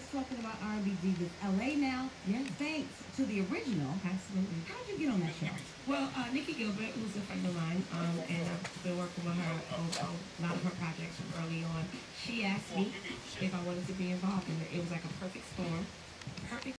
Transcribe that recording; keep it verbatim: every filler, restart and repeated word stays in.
talking about R and B Divas L A now. Yeah. Thanks to the original. Absolutely. How'd you get on that show? Well, uh, Nikki Gilbert, who's a friend of mine, um, and I've been working with her on, on a lot of her projects from early on. She asked me if I wanted to be involved in it. It was like a perfect storm. Perfect